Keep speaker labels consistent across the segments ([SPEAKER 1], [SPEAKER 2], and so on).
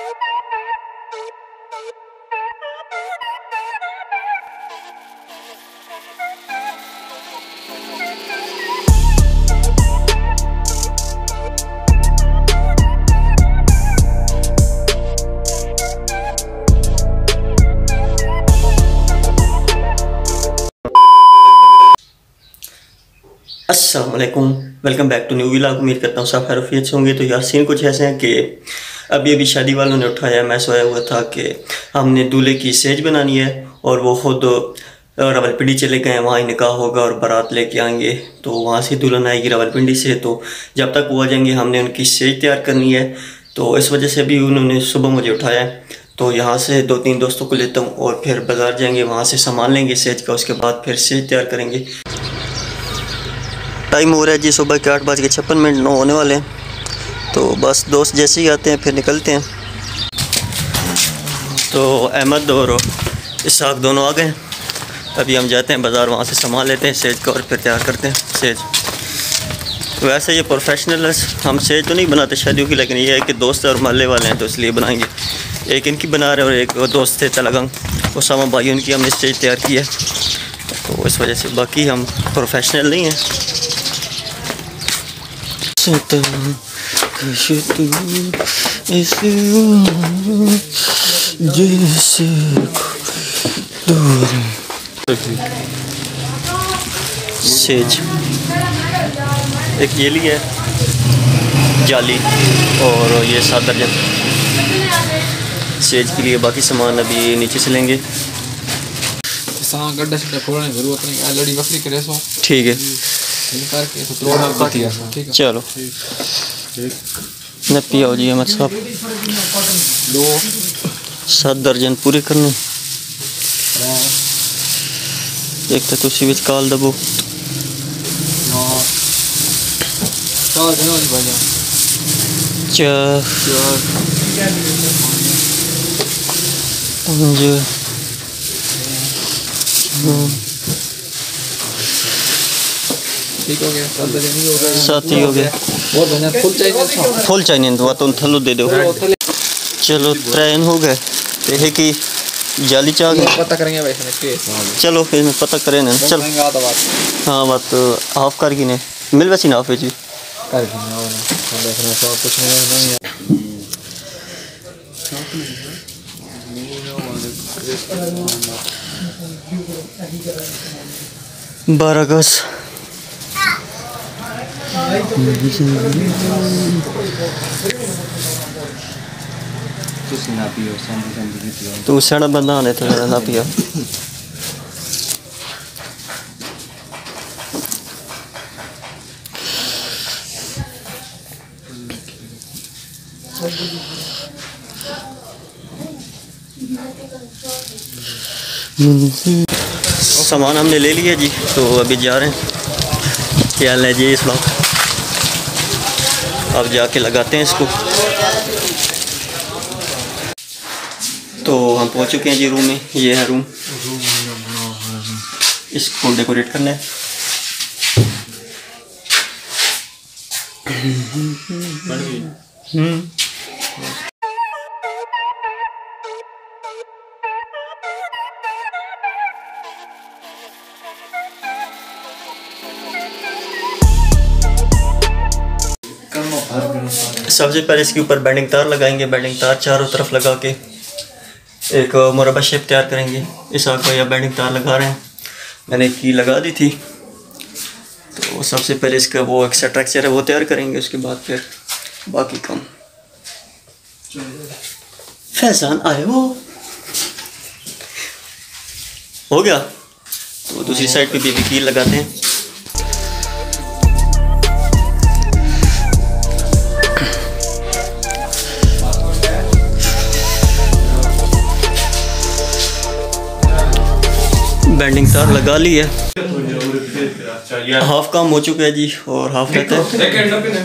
[SPEAKER 1] अस्सलाम वालेकुम, welcome back to new vlog. उम्मीद करता हूँ सब खैरियत से होंगे। तो यार सीन कुछ ऐसे हैं कि अभी शादी वालों ने उठाया, मैं सोया हुआ था कि हमने दूल्हे की सेज बनानी है और वो खुद रावलपिंडी चले गए हैं, वहाँ ही निकाह होगा और बारात लेके आएंगे। तो वहाँ से दुल्हन आएगी रावलपिंडी से, तो जब तक वो आ जाएंगे हमने उनकी सेज तैयार करनी है। तो इस वजह से भी उन्होंने सुबह मुझे उठाया है। तो यहाँ से 2-3 दोस्तों को लेता हूँ और फिर बाज़ार जाएंगे, वहाँ से सामान लेंगे सेज का, उसके बाद फिर सेज तैयार करेंगे। टाइम हो रहा है जी सुबह के 8:56 9 होने वाले हैं। तो बस दोस्त जैसे ही आते हैं फिर निकलते हैं। तो अहमद और इसहाक दोनों आ गए। अभी हम जाते हैं बाज़ार, वहाँ से सामान लेते हैं सेज का और फिर तैयार करते हैं सेज। वैसे ये प्रोफेशनल है, हम सेज तो नहीं बनाते शादियों की, लेकिन ये है कि दोस्त और महल्ले वाले हैं तो इसलिए बनाएंगे। एक इनकी बना रहे और एक दोस्त थे तलगंग उसामा भाई, उनकी हमने स्टेज तैयार की है। तो इस वजह से बाकी हम प्रोफेशनल नहीं हैं। सेज एक ये ली है जाली और ये 7 दर्जन सेज के लिए। बाकी सामान अभी नीचे से लेंगे। ठीक है, चलो न पिया जी अहमद साहब। 7 दर्जन पूरे करने। एक तो तुसी विच काल दबो
[SPEAKER 2] ठीक हो गया,
[SPEAKER 1] 7 ही हो गया। फुल चाहिए तो तुम थलो दे दो। चलो 3 हो गए। देखे कि जाली चाह गए,
[SPEAKER 2] पता करेंगे भाई।
[SPEAKER 1] चलो फिर मैं पता करें ना। चल हाँ बात हाफ कर गिने मिल वैसी ना हाफ जी
[SPEAKER 2] कर कुछ नहीं
[SPEAKER 1] 12 अगस्त तू सड़ा बंदा आने तो ना पिया। सामान हमने ले लिया जी, तो अभी जा रहे हैं। क्या ले जी इस वक्त, अब जाके लगाते हैं इसको। तो हम पहुंच चुके हैं जी रूम में। ये है रूम, इसको डेकोरेट करना है। सबसे पहले इसके ऊपर बेंडिंग तार लगाएंगे। बेंडिंग तार चारों तरफ लगा के एक मुरब्बा शेप तैयार करेंगे। इस आग भैया बेंडिंग तार लगा रहे हैं, मैंने की लगा दी थी। तो सबसे पहले इसका वो एक स्ट्रक्चर है वो तैयार करेंगे, उसके बाद फिर बाकी काम। फैजान आए हो गया। तो दूसरी साइड पे भी कील लगाते हैं। बेंडिंग तार लगा ली है। हाफ काम हो चुका है जी और हाफ रहता है।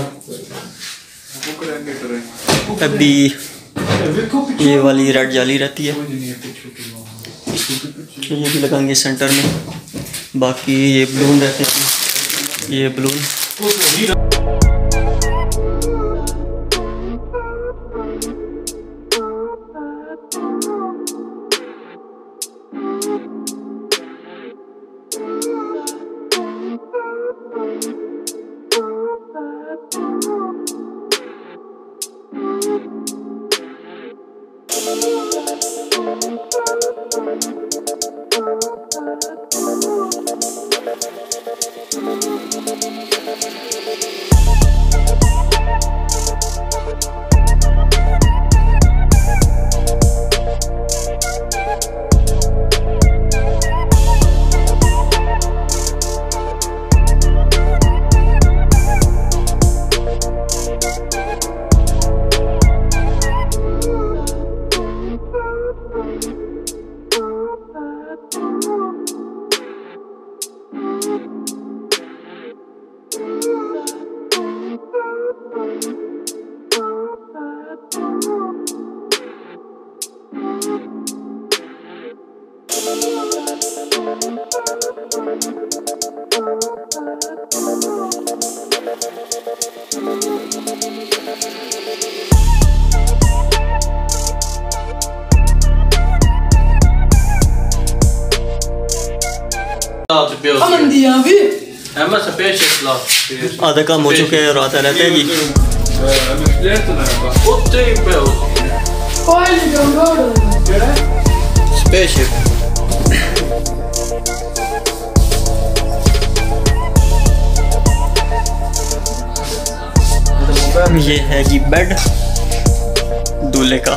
[SPEAKER 1] अभी ये वाली रेड जाली रहती है, ये भी लगाएंगे सेंटर में। बाकी ये बलून रहते हैं, ये बलून आधा काम हो चुके हैं और आता रहता है जी। ये है जी बेड दूल्हे का।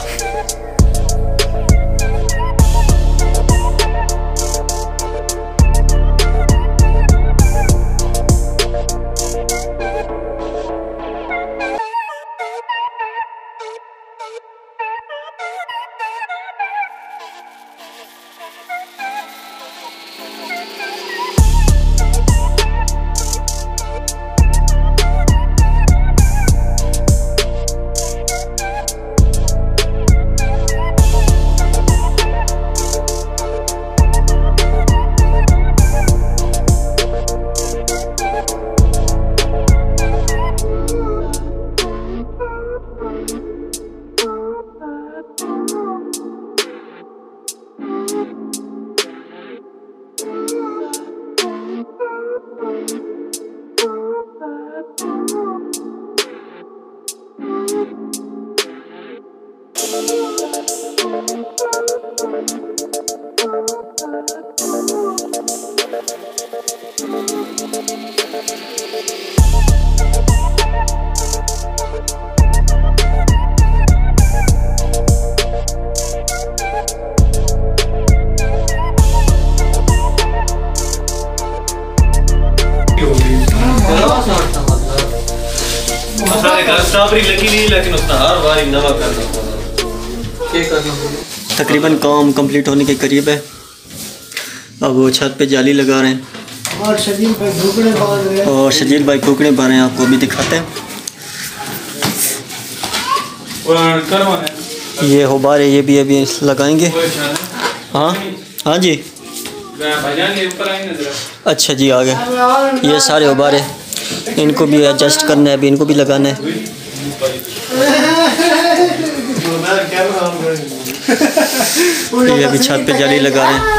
[SPEAKER 1] तकरीबन काम कंप्लीट होने के करीब है। अब वो छत पे जाली लगा रहे हैं और शजील भाई फूकने पा रहे हैं। आपको अभी दिखाते हैं। ये होबार है, ये भी अभी लगाएंगे। हाँ हाँ जी, अच्छा जी आ गए। ये सारे होबार है, इनको भी एडजस्ट करना है, अभी इनको भी लगाना है। ये अभी छत पे जाली लगा रहे हैं।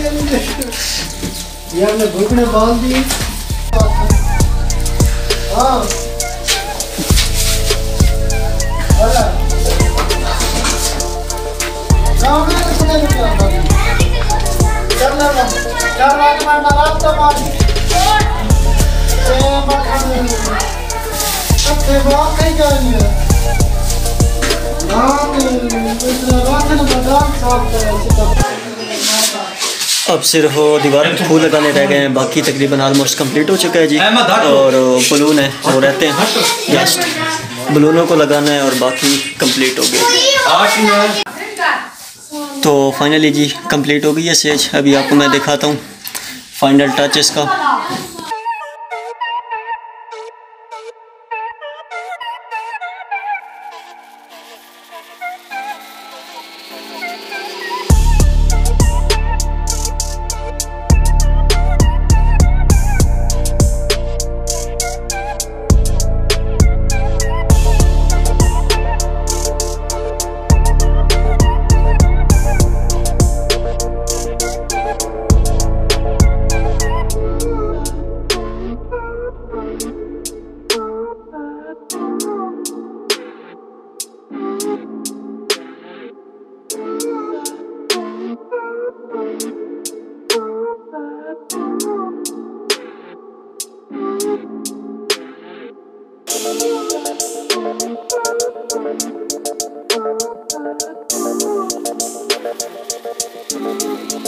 [SPEAKER 1] अब सिर्फ दीवार में फूल लगाने रह गए हैं, बाकी तकरीबन ऑलमोस्ट कंप्लीट हो चुका है जी। और बलून है वो रहते हैं, जस्ट बलूनों को लगाना है और बाकी कंप्लीट हो गया। तो फाइनली जी कंप्लीट हो गई है स्टेज। अभी आपको मैं दिखाता हूँ फाइनल टच इसका।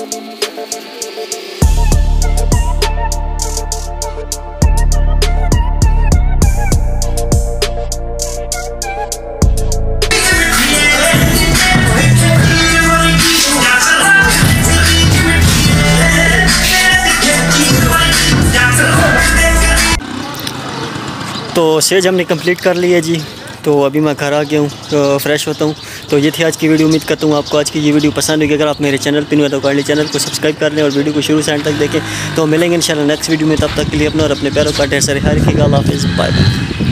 [SPEAKER 1] तो सेज हमने कंप्लीट कर लिया जी। तो अभी मैं घर आ गया हूँ, तो फ्रेश होता हूँ। तो ये थी आज की वीडियो। उम्मीद करता हूँ आपको आज की ये वीडियो पसंद होगी। अगर आप मेरे चैनल पर नहीं हो तो काइंडली चैनल को सब्सक्राइब कर लें और वीडियो को शुरू से एंड तक देखें। तो मिलेंगे इंशाल्लाह नेक्स्ट वीडियो में। तब तक के लिए अपना और अपने प्यारों का ढेर सारे ख्याल रखिएगा। अल्लाह हाफिज़, बाय बाय।